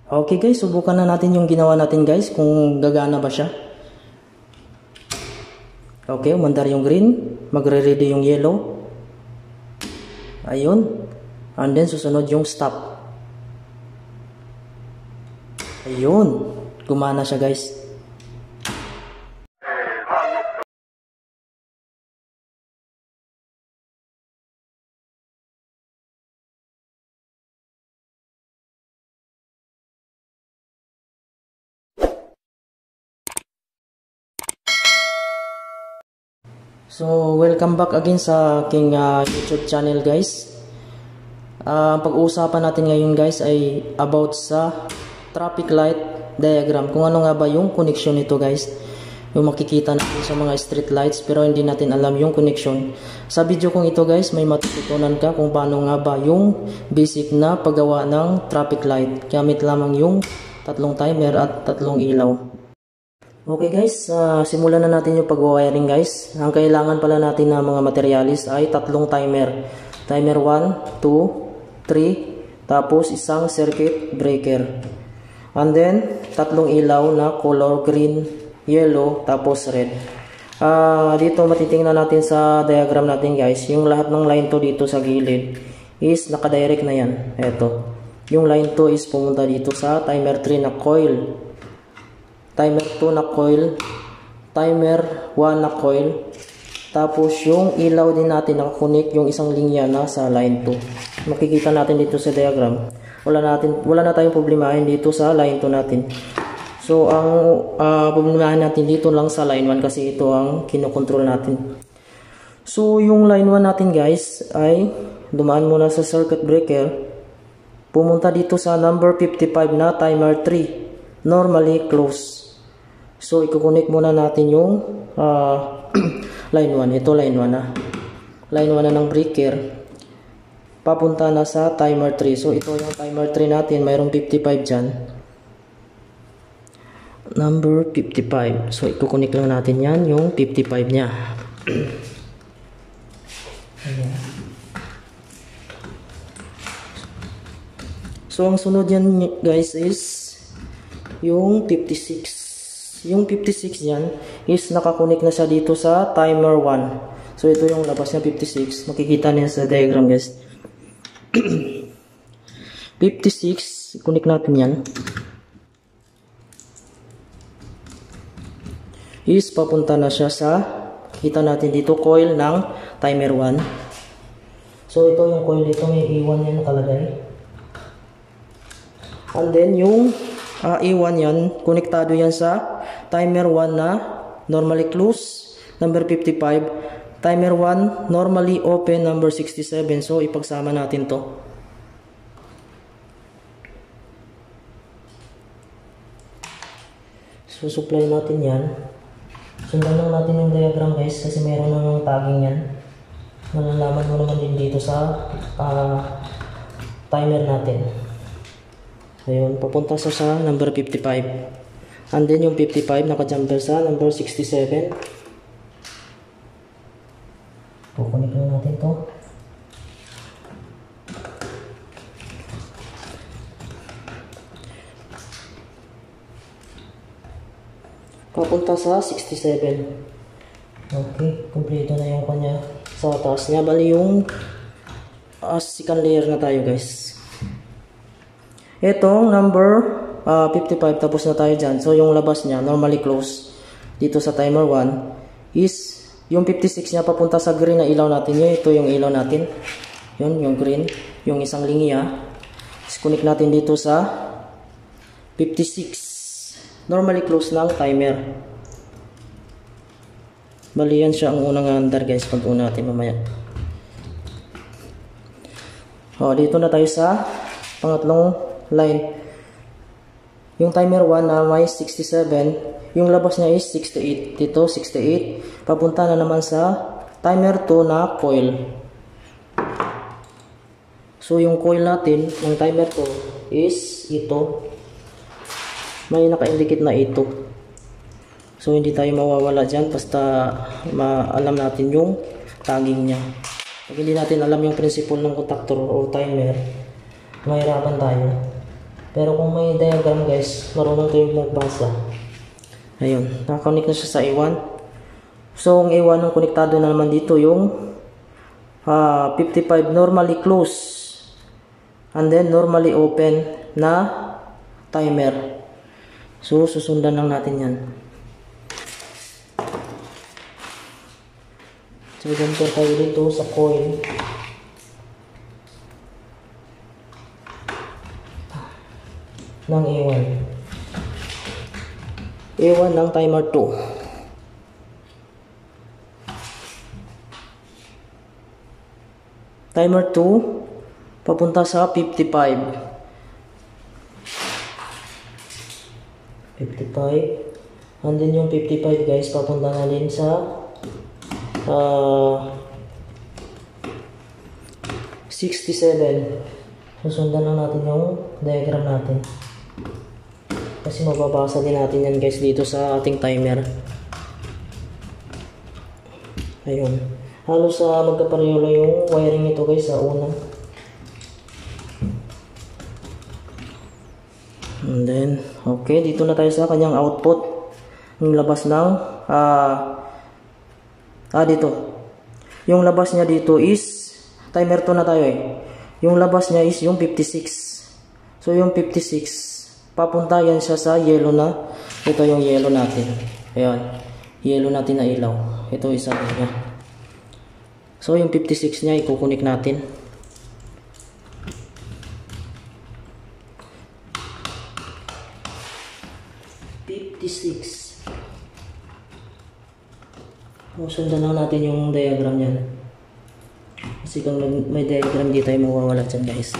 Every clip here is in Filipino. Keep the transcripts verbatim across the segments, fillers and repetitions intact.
Okay guys, subukan na natin yung ginawa natin guys, kung gagana ba siya. Okay, umandar yung green, magre-ready yung yellow. Ayun. And then susunod yung stop. Ayun. Gumana siya guys. So, welcome back again sa aking uh, YouTube channel guys. Uh, ang pag-uusapan natin ngayon guys ay about sa traffic light diagram. Kung ano nga ba yung connection nito guys. Yung makikita natin sa mga street lights pero hindi natin alam yung connection. Sa video kong ito guys, may matututunan ka kung paano nga ba yung basic na paggawa ng traffic light. Gamit lamang yung tatlong timer at tatlong ilaw. Okay guys, uh, simulan na natin yung pag-wiring guys. Ang kailangan pala natin na mga materialis ay tatlong timer. Timer one, two, three, tapos isang circuit breaker. And then, tatlong ilaw na color green, yellow, tapos red. Uh, dito matitingnan natin sa diagram natin guys, yung lahat ng line to dito sa gilid is nakadirect na yan. Eto. Yung line to is pumunta dito sa timer three na coil. Timer two na coil, timer one na coil, tapos yung ilaw din natin nakakunik yung isang linya na sa line two. Makikita natin dito sa diagram. Wala natin wala na tayong problemahin dito sa line two natin. So ang uh, problemahin natin dito lang sa line one kasi ito ang kinokontrol natin. So yung line one natin guys ay dumaan muna sa circuit breaker, pumunta dito sa number fifty-five na timer three, normally close. So, ikukunik muna natin yung uh, line one. Ito line one na. Line one na ng breaker. Papunta na sa timer three. So, ito yung timer three natin. Mayroong fifty-five dyan. Number fifty-five. So, ikukunik lang natin yan. Yung fifty-five nya. So, ang sunod yan guys is yung fifty-six. Yung fifty-six yan is nakakunik na siya dito sa timer one. So ito yung labas niya fifty-six. Makikita niya sa diagram guys. fifty-six, kunik natin yan. Is papunta na siya sa, kita natin dito coil ng timer one. So ito yung coil dito, may A one yan nakalagay. And then yung Uh, A one yan, konektado yan sa timer one na normally close, number fifty-five, timer one normally open, number sixty-seven. So ipagsama natin to. So supply natin yan. Sundan lang natin yung diagram guys kasi meron namang tagging yan. Malalaman mo naman din dito sa uh, timer natin. Ayun, papunta sa sa number fifty-five. And then yung fifty-five naka-jumper sa number sixty-seven. Kukunik lang natin to. Papunta sa sixty-seven. Okay, kumpleto na yung kanya sa taas niya. Bali yung uh, second layer na tayo guys. Itong number uh, fifty-five, tapos na tayo dyan. So, yung labas niya, normally close dito sa timer one is yung fifty-six niya papunta sa green na ilaw natin. Yun, ito yung ilaw natin. Yun, yung green. Yung isang linya. Disconnect natin dito sa fifty-six. Normally close ng timer. Bali, yan siya ang unang andar guys. Pag una natin mamaya. O, dito na tayo sa pangatlong line. Yung timer one na may sixty-seven, yung labas niya is sixty-eight. Dito sixty-eight, papunta na naman sa timer two na coil. So yung coil natin ng timer two is ito. May naka-indicate na ito. So hindi tayo mawawala dyan basta maalam natin yung tagging niya. Pag hindi natin alam yung principle ng contactor o timer, mahirapan tayo. Pero kung may diagram guys, marunong tayo magbasa. Ayun, nakakonect na siya sa A one. So ang A one ng konektado na naman dito yung uh, fifty-five normally close and then normally open na timer. So susundan lang natin yan. So ganito tayo dito sa coil. Ng A one. A one ng timer two. Timer two papunta sa fifty-five. fifty-five. And then yung fifty-five guys papunta na din sa uh, sixty-seven. Susundan lang natin yung diagram natin. Kasi mababasa din natin yan guys dito sa ating timer. Ayun. Halos sa uh, magkapareho yung wiring ito guys sa una. And then, okay. Dito na tayo sa kanyang output. Yung labas ng uh, ah dito. Yung labas niya dito is timer two na tayo eh. Yung labas niya is yung fifty-six. So yung fifty-six papunta yan siya sa yellow na. Ito yung yellow natin. Ayan. Yellow natin na ilaw. Ito isa niya. So yung fifty-six niya ikukunik natin. fifty-six. O, sundan lang natin yung diagram niyan. Kasi kung may diagram dito ay mawawala dyan guys.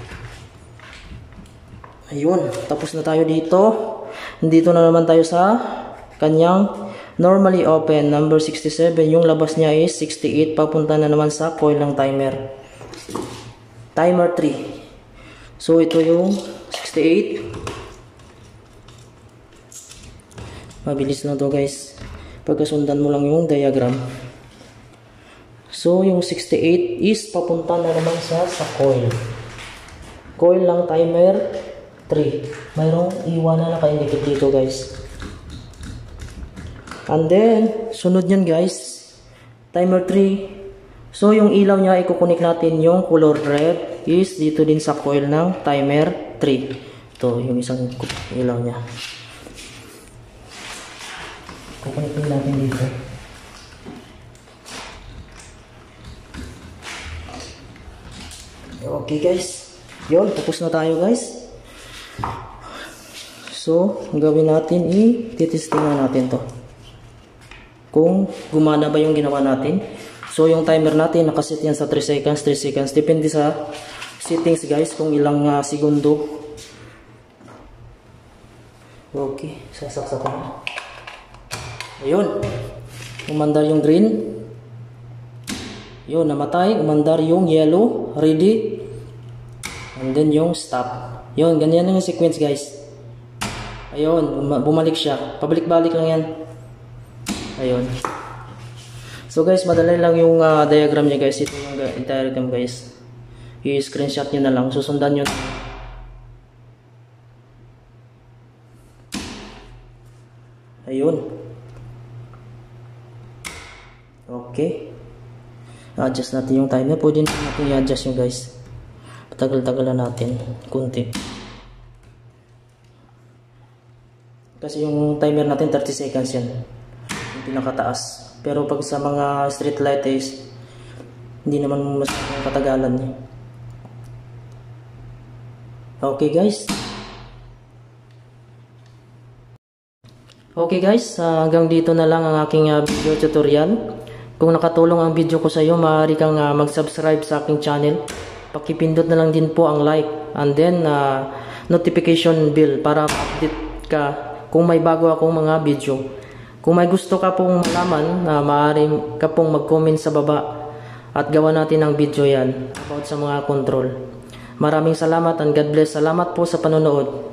Ayun, tapos na tayo dito. Dito na naman tayo sa kanyang normally open number sixty-seven. Yung labas niya is sixty-eight. Papunta na naman sa coil ng timer. Timer three. So ito yung sixty-eight. Mabilis lang to guys. Pagkasundan mo lang yung diagram. So yung sixty-eight is papunta na naman sa, sa coil. Coil ng timer three. Mayroong iwan na naka-indicate dito guys. And then, sunod nyan guys, timer three. So yung ilaw niya, ikukunik natin yung color red is dito din sa coil ng timer three. Ito yung isang ilaw niya. Kukunik natin dito. Okay guys. Yun, tapos na tayo guys. So, ang gawin natin, i-testingan natin to. Kung gumana ba yung ginawa natin. So, yung timer natin, nakaset yan sa three seconds, three seconds. Depende sa settings guys, kung ilang uh, segundo. Okay, sasaksak ko na. Ayun. Umandar yung green. Yun, namatay. Umandar yung yellow. Ready. And then yung stop. Yun, ganyan yung sequence guys. Ayun, bumalik siya. Pabalik-balik lang yan. Ayun. So guys, madali lang yung uh, diagram niya guys. Ito yung diagram guys. I-screenshot nyo na lang. Susundan nyo. Ayun. Okay. Adjust natin yung timer. Pwede natin i-adjust nyo guys. Patagal-tagalan natin. Kunti. Kasi yung timer natin thirty seconds yan. Yung pinakataas. Pero pag sa mga street light is hindi naman mas katagalan niya. Okay guys. Okay guys, uh, hanggang dito na lang ang aking uh, video tutorial. Kung nakatulong ang video ko sa iyo, maaari kang uh, mag-subscribe sa aking channel. Pakipindot na lang din po ang like and then uh, notification bell para update ka kung may bago akong mga video. Kung may gusto ka pong malaman, uh, maaari ka pong mag-comment sa baba at gawa natin ang video yan about sa mga control. Maraming salamat and God bless. Salamat po sa panonood.